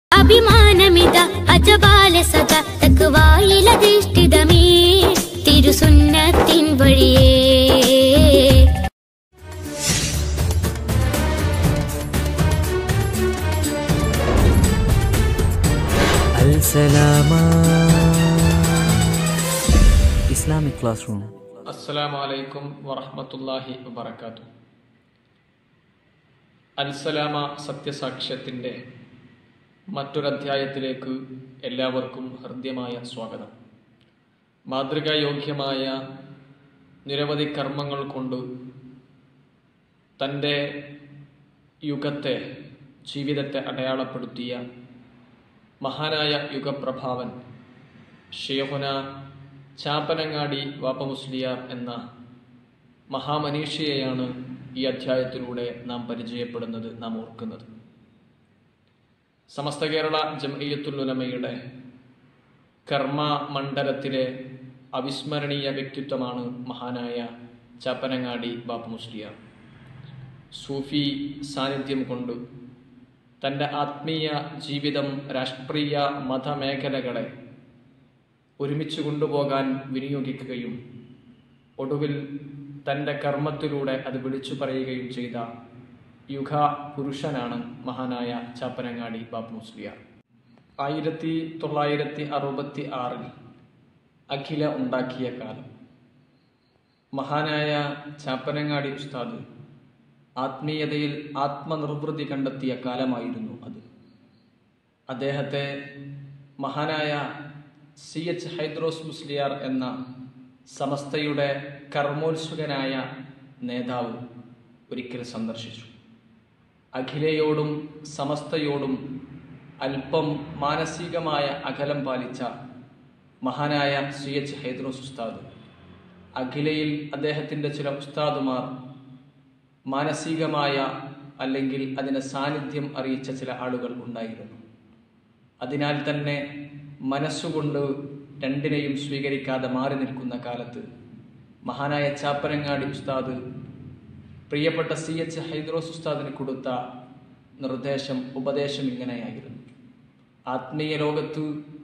അഭിമാനമിത അജബാല സദ തഖ്വായിലധിഷ്ഠിതമേ തിരുസുന്നത്തിൻ വഴിയേ. Al-Salama Islamic Classroom. Assalamualaikum warahmatullahi wabarakatuh. Al Salama സത്യസാക്ഷ്യത്തിൻ്റെ മറ്റൊരധ്യായത്തിലേക്ക് എല്ലാവർക്കും ഹൃദ്യമായ സ്വാഗതം. മാതൃകായോഗ്യമായ നിരവധി കർമ്മങ്ങൾ കൊണ്ട് തൻ്റെ യുഗത്തെ, ജീവിതത്തെ അടയാളപ്പെടുത്തിയ മഹാനായ യുഗപ്രഭാവൻ ഷെയ്ഖുന ചാപ്പനങ്ങാടി വാപ്പ മുസ്ലിയാർ എന്ന മഹാമനീഷിയെയാണ് ഈ അധ്യായത്തിലൂടെ നാം പരിചയപ്പെടുന്നത്, നാം ഓർക്കുന്നത്. സമസ്ത കേരള ജംഇയ്യത്തുൽ ഉലമയുടെ കർമ്മ മണ്ഡലത്തിലെ അവിസ്മരണീയ വ്യക്തിത്വമാണ് മഹാനായ ചാപ്പനങ്ങാടി വാപ്പ മുസ്ലിയാർ. സൂഫി സാന്നിധ്യം കൊണ്ട് തൻ്റെ ആത്മീയ ജീവിതം, രാഷ്ട്രീയ മതമേഖലകളെ ഒരുമിച്ച് കൊണ്ടുപോകാൻ വിനിയോഗിക്കുകയും ഒടുവിൽ തൻ്റെ കർമ്മത്തിലൂടെ അത് വിളിച്ചു പറയുകയും ചെയ്ത യുഗ പുരുഷനാണ് മഹാനായ ചാപ്പനങ്ങാടി വാപ്പ മുസ്ലിയാർ. 1966 അഖില ഉണ്ടാക്കിയ കാലം. മഹാനായ ചാപ്പനങ്ങാടി ഉസ്താദ് ആത്മീയതയിൽ ആത്മനിർവൃതി കണ്ടെത്തിയ കാലമായിരുന്നു അത്. അദ്ദേഹത്തെ മഹാനായ 𝐬𝐋-𝐒𝐀𝐋 മുസ്ലിയാർ എന്ന സമസ്തയുടെ കർമ്മോത്സുകനായ നേതാവ് ഒരിക്കൽ സന്ദർശിച്ചു. അഖിലയോടും സമസ്തയോടും അല്പം മാനസികമായ അകലം പാലിച്ച മഹാനായ 𝐬𝐋-𝐒𝐀𝐋 ഉസ്താദ്, അഖിലയിൽ അദ്ദേഹത്തിൻ്റെ ചില ഉസ്താദുമാർ മാനസികമായ അല്ലെങ്കിൽ അതിൻ്റെ സാന്നിധ്യം അറിയിച്ച ചില ആളുകൾ ഉണ്ടായിരുന്നു. അതിനാൽ തന്നെ മനസ്സുകൊണ്ട് രണ്ടിനെയും സ്വീകരിക്കാതെ മാറി നിൽക്കുന്ന കാലത്ത് മഹാനായ ചാപ്പനങ്ങാടി ഉസ്താദ് പ്രിയപ്പെട്ട 𝐬𝐋-𝐒𝐀𝐋 ഉസ്താദിന് കൊടുത്ത നിർദ്ദേശം, ഉപദേശം ഇങ്ങനെയായിരുന്നു. ആത്മീയ ലോകത്ത്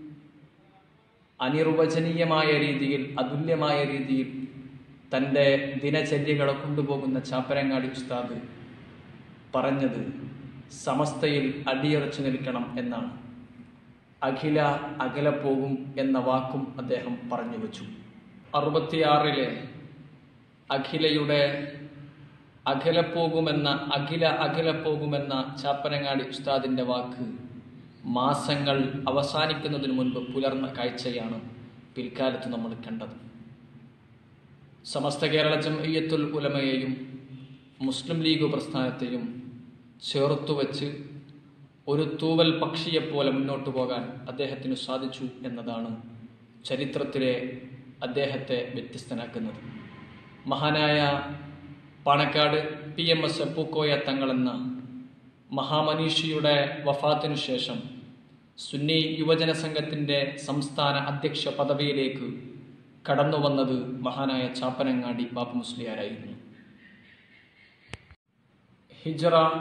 അനിർവചനീയമായ രീതിയിൽ, അതുല്യമായ രീതിയിൽ തൻ്റെ ദിനചര്യകളെ കൊണ്ടുപോകുന്ന ചാപ്പനങ്ങാടി ഉസ്താദ് പറഞ്ഞത് സമസ്തയിൽ അടിയുറച്ചു നിൽക്കണം എന്നാണ്. അഖില അകല പോകും എന്ന വാക്കും അദ്ദേഹം പറഞ്ഞു വച്ചു. 66 അഖിലയുടെ അകല പോകുമെന്ന ചാപ്പനങ്ങാടി ഉസ്താദിൻ്റെ വാക്ക് മാസങ്ങൾ അവസാനിക്കുന്നതിന് മുൻപ് പുലർന്ന കാഴ്ചയാണ് പിൽക്കാലത്ത് നമ്മൾ കണ്ടത്. സമസ്ത കേരള ജംഇയ്യത്തുൽ ഉലമയെയും മുസ്ലിം ലീഗ് പ്രസ്ഥാനത്തെയും ചേർത്തുവച്ച് ഒരു തൂവൽ പക്ഷിയെപ്പോലെ മുന്നോട്ട് പോകാൻ അദ്ദേഹത്തിന് സാധിച്ചു എന്നതാണ് ചരിത്രത്തിലെ അദ്ദേഹത്തെ വ്യത്യസ്തനാക്കുന്നത്. മഹാനായ പാണക്കാട് PMS പൂക്കോയ തങ്ങളെന്ന മഹാമനീഷിയുടെ വഫാത്തിനു ശേഷം സുന്നി യുവജന സംഘത്തിൻ്റെ സംസ്ഥാന അധ്യക്ഷ പദവിയിലേക്ക് കടന്നു വന്നത് മഹാനായ ചാപ്പനങ്ങാടി വാപ്പ മുസ്ലിയാരായിരുന്നു. ഹിജ്റ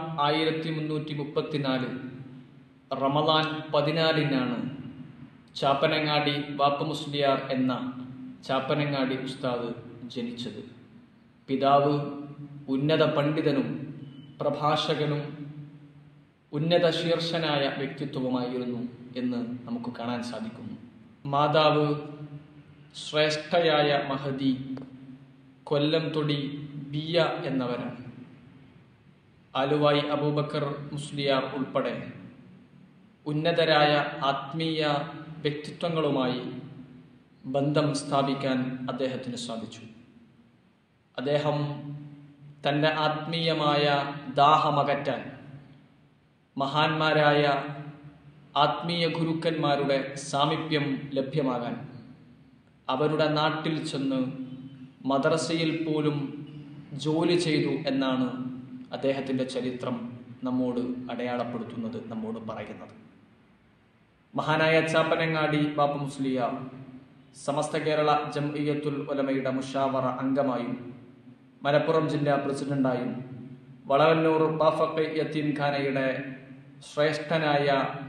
1334 റമദാൻ 14 ചാപ്പനങ്ങാടി വാപ്പ മുസ്ലിയാർ എന്ന ചാപ്പനങ്ങാടി ഉസ്താദ് ജനിച്ചത്. പിതാവ് ഉന്നത പണ്ഡിതനും പ്രഭാഷകനും ഉന്നത ശീർഷനായ വ്യക്തിത്വവുമായിരുന്നു എന്ന് നമുക്ക് കാണാൻ സാധിക്കുന്നു. മാതാവ് ശ്രേഷ്ഠയായ മഹദി കൊല്ലം തൊടി ബിയ എന്നവരാണ്. ആലുവായി അബൂബക്കർ മുസ്ലിയാർ ഉൾപ്പെടെ ഉന്നതരായ ആത്മീയ വ്യക്തിത്വങ്ങളുമായി ബന്ധം സ്ഥാപിക്കാൻ അദ്ദേഹത്തിന് സാധിച്ചു. അദ്ദേഹം തൻ്റെ ആത്മീയമായ ദാഹമകറ്റാൻ മഹാന്മാരായ ആത്മീയ ഗുരുക്കന്മാരുടെ സാമീപ്യം ലഭ്യമാകാൻ അവരുടെ നാട്ടിൽ ചെന്ന് മദ്രസയിൽ പോലും ജോലി ചെയ്തു എന്നാണ് അദ്ദേഹത്തിൻ്റെ ചരിത്രം നമ്മോട് അടയാളപ്പെടുത്തുന്നത്, നമ്മോട് പറയുന്നത്. മഹാനായ ചാപ്പനങ്ങാടി വാപ്പ മുസ്ലിയാർ സമസ്ത കേരള ജംഇയ്യത്തുൽ ഉലമയുടെ മുഷാവറ അംഗമായും മലപ്പുറം ജില്ലാ പ്രസിഡന്റായും വളവന്നൂർ ബാഫഖ് യതീംഖാനയുടെ ശ്രേഷ്ഠനായ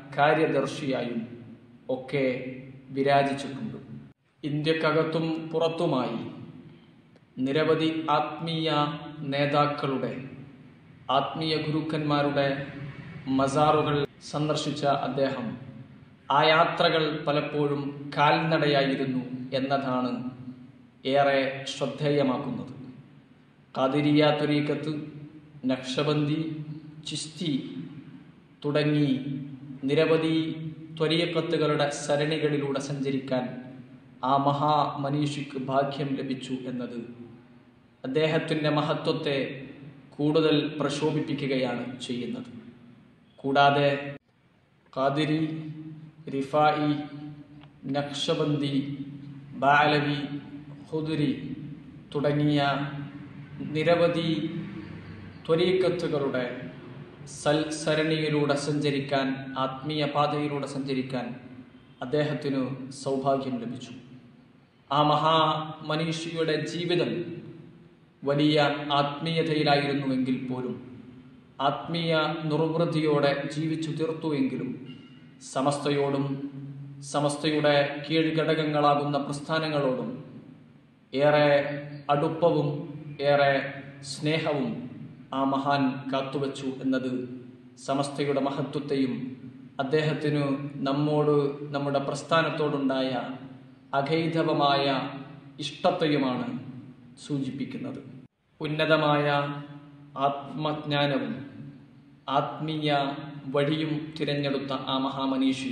കാര്യദർശിയായും ഒക്കെ വിരാജിച്ചിട്ടുണ്ട്. ഇന്ത്യക്കകത്തും പുറത്തുമായി നിരവധി ആത്മീയ നേതാക്കളുടെ, ആത്മീയ ഗുരുക്കന്മാരുടെ മസാറുകൾ സന്ദർശിച്ച അദ്ദേഹം ആ യാത്രകൾ പലപ്പോഴും കാൽനടയായിരുന്നു എന്നതാണ് ഏറെ ശ്രദ്ധേയമാക്കുന്നത്. ഖാദിരിയ ത്വരീഖത്ത്, നഖ്ശബന്ദി, ചിസ്തി തുടങ്ങി നിരവധി ത്വരീഖത്തുകളുടെ സരണികളിലൂടെ സഞ്ചരിക്കാൻ ആ മഹാമനീഷിക്ക് ഭാഗ്യം ലഭിച്ചു എന്നത് അദ്ദേഹത്തിൻ്റെ മഹത്വത്തെ കൂടുതൽ പ്രശോഭിപ്പിക്കുകയാണ് ചെയ്യുന്നത്. കൂടാതെ ഖാദിരി, റിഫായി, നഖ്ശബന്ദി, ബാലവി, ഖുദരി തുടങ്ങിയ നിരവധി ത്വരീഖത്തുകളുടെ സരണിയിലൂടെ സഞ്ചരിക്കാൻ, ആത്മീയ പാതയിലൂടെ സഞ്ചരിക്കാൻ അദ്ദേഹത്തിനു സൗഭാഗ്യം ലഭിച്ചു. ആ മഹാമനീഷിയുടെ ജീവിതം വലിയ ആത്മീയതയിലായിരുന്നുവെങ്കിൽ പോലും, ആത്മീയ നിർവൃതിയോടെ ജീവിച്ചു തീർത്തുവെങ്കിലും സമസ്തയോടും സമസ്തയുടെ കീഴ്ഘടകങ്ങളാകുന്ന പ്രസ്ഥാനങ്ങളോടും ഏറെ അടുപ്പവും ഏറെ സ്നേഹവും ആ മഹാൻ കാത്തുവച്ചു എന്നത് സമസ്തയുടെ മഹത്വത്തെയും അദ്ദേഹത്തിനു നമ്മുടെ പ്രസ്ഥാനത്തോടുണ്ടായ അഘൈധവമായ ഇഷ്ടത്തെയുമാണ് സൂചിപ്പിക്കുന്നത്. ഉന്നതമായ ആത്മജ്ഞാനവും ആത്മീയ വഴിയും തിരഞ്ഞെടുത്ത ആ മഹാമനീഷി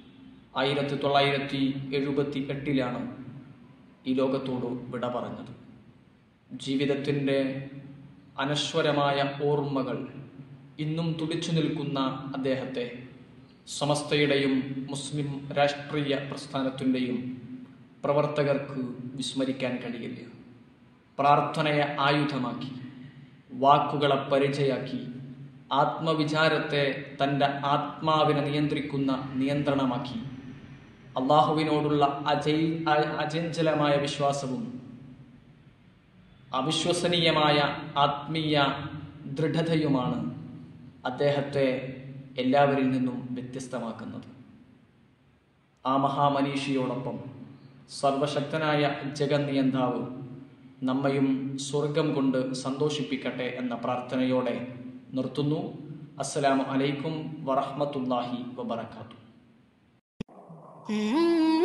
1978 ഈ ലോകത്തോട് വിട പറഞ്ഞത്. ജീവിതത്തിൻ്റെ അനശ്വരമായ ഓർമ്മകൾ ഇന്നും തുടിച്ചു നിൽക്കുന്ന അദ്ദേഹത്തെ സമസ്തയുടെയും മുസ്ലിം രാഷ്ട്രീയ പ്രസ്ഥാനത്തിൻ്റെയും പ്രവർത്തകർക്ക് വിസ്മരിക്കാൻ കഴിയില്ല. പ്രാർത്ഥനയെ ആയുധമാക്കി, വാക്കുകളെ പരിചയാക്കി, ആത്മവിചാരത്തെ തൻ്റെ ആത്മാവിനെ നിയന്ത്രിക്കുന്ന നിയന്ത്രണമാക്കി, അള്ളാഹുവിനോടുള്ള അചഞ്ചലമായ വിശ്വാസവും അവിശ്വസനീയമായ ആത്മീയ ദൃഢതയുമാണ് അദ്ദേഹത്തെ എല്ലാവരിൽ നിന്നും വ്യത്യസ്തമാക്കുന്നത്. ആ മഹാമനീഷിയോടൊപ്പം സർവശക്തനായ ജഗന്നിയന്താവ് നമ്മയും സ്വർഗം കൊണ്ട് സന്തോഷിപ്പിക്കട്ടെ എന്ന പ്രാർത്ഥനയോടെ നിർത്തുന്നു. അസ്സലാമു അലൈക്കും വറഹ്മത്തുള്ളാഹി വബറകാതുഹു.